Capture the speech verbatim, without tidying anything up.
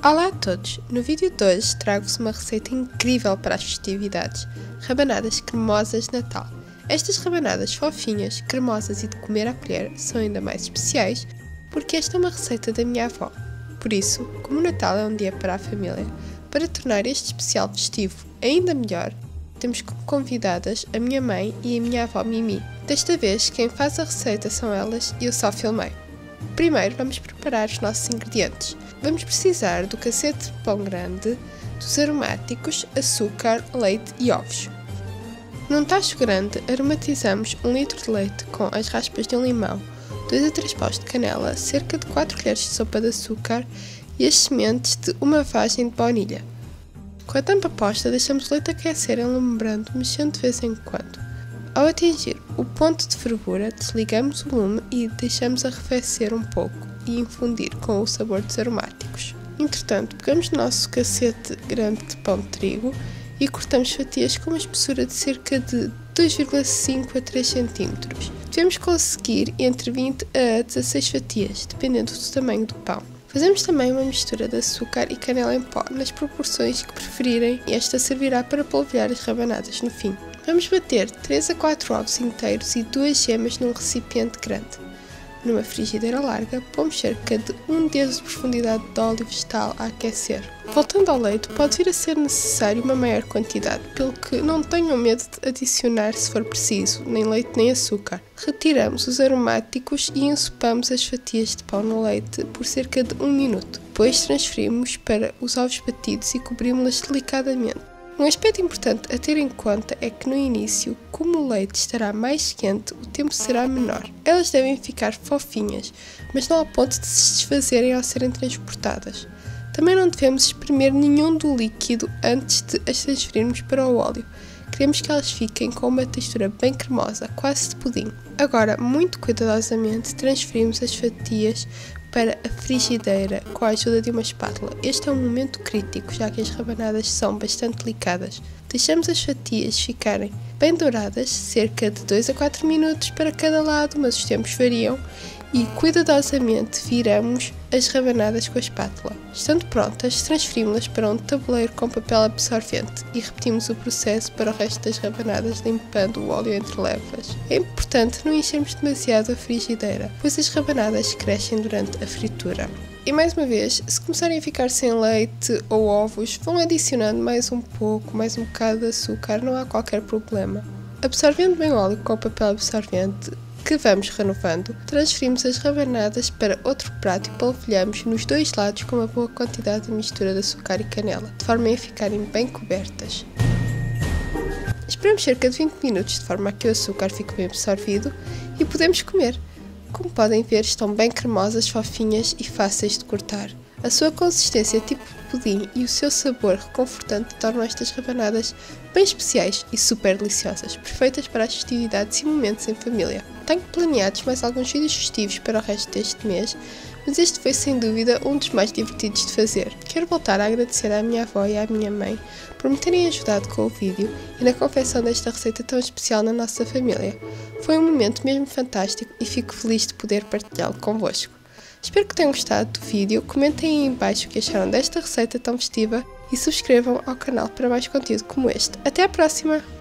Olá a todos! No vídeo de hoje trago-vos uma receita incrível para as festividades, rabanadas cremosas de Natal. Estas rabanadas fofinhas, cremosas e de comer à colher são ainda mais especiais porque esta é uma receita da minha avó. Por isso, como o Natal é um dia para a família, para tornar este especial festivo ainda melhor, temos como convidadas a minha mãe e a minha avó Mimi. Desta vez, quem faz a receita são elas e eu só filmei. Primeiro vamos preparar os nossos ingredientes. Vamos precisar do cacete de pão grande, dos aromáticos, açúcar, leite e ovos. Num tacho grande aromatizamos um litro de leite com as raspas de um limão, dois a três paus de canela, cerca de quatro colheres de sopa de açúcar e as sementes de uma vagem de baunilha. Com a tampa posta deixamos o leite aquecer enlumbrando, mexendo de vez em quando. Ao atingir o ponto de fervura, desligamos o lume e deixamos arrefecer um pouco e infundir com o sabor dos aromáticos. Entretanto, pegamos o nosso cacete grande de pão de trigo e cortamos fatias com uma espessura de cerca de dois vírgula cinco a três centímetros. Devemos conseguir entre vinte a dezasseis fatias, dependendo do tamanho do pão. Fazemos também uma mistura de açúcar e canela em pó, nas proporções que preferirem, e esta servirá para polvilhar as rabanadas no fim. Vamos bater três a quatro ovos inteiros e duas gemas num recipiente grande. Numa frigideira larga, pomos cerca de um dedo de profundidade de óleo vegetal a aquecer. Voltando ao leite, pode vir a ser necessário uma maior quantidade, pelo que não tenham medo de adicionar se for preciso, nem leite nem açúcar. Retiramos os aromáticos e ensopamos as fatias de pão no leite por cerca de um minuto. Depois transferimos para os ovos batidos e cobrimos-las delicadamente. Um aspecto importante a ter em conta é que no início, como o leite estará mais quente, o tempo será menor. Elas devem ficar fofinhas, mas não ao ponto de se desfazerem ao serem transportadas. Também não devemos espremer nenhum do líquido antes de as transferirmos para o óleo. Queremos que elas fiquem com uma textura bem cremosa, quase de pudim. Agora, muito cuidadosamente, transferimos as fatias para a frigideira com a ajuda de uma espátula. Este é um momento crítico, já que as rabanadas são bastante delicadas. Deixamos as fatias ficarem bem douradas, cerca de dois a quatro minutos para cada lado, mas os tempos variam, e cuidadosamente viramos as rabanadas com a espátula. Estando prontas, transferimos-las para um tabuleiro com papel absorvente e repetimos o processo para o resto das rabanadas, limpando o óleo entre levas. É importante não enchermos demasiado a frigideira, pois as rabanadas crescem durante a fritura. E mais uma vez, se começarem a ficar sem leite ou ovos, vão adicionando mais um pouco, mais um bocado de açúcar, não há qualquer problema. Absorvendo bem o óleo com o papel absorvente, que vamos renovando, transferimos as rabanadas para outro prato e polvilhamos nos dois lados com uma boa quantidade de mistura de açúcar e canela, de forma a ficarem bem cobertas. Esperamos cerca de vinte minutos, de forma a que o açúcar fique bem absorvido, e podemos comer. Como podem ver, estão bem cremosas, fofinhas e fáceis de cortar. A sua consistência tipo pudim e o seu sabor reconfortante tornam estas rabanadas bem especiais e super deliciosas, perfeitas para as festividades e momentos em família. Tenho planeados mais alguns vídeos festivos para o resto deste mês, mas este foi sem dúvida um dos mais divertidos de fazer. Quero voltar a agradecer à minha avó e à minha mãe por me terem ajudado com o vídeo e na confecção desta receita tão especial na nossa família. Foi um momento mesmo fantástico e fico feliz de poder partilhá-lo convosco. Espero que tenham gostado do vídeo, comentem aí em baixo o que acharam desta receita tão festiva e subscrevam ao canal para mais conteúdo como este. Até à próxima!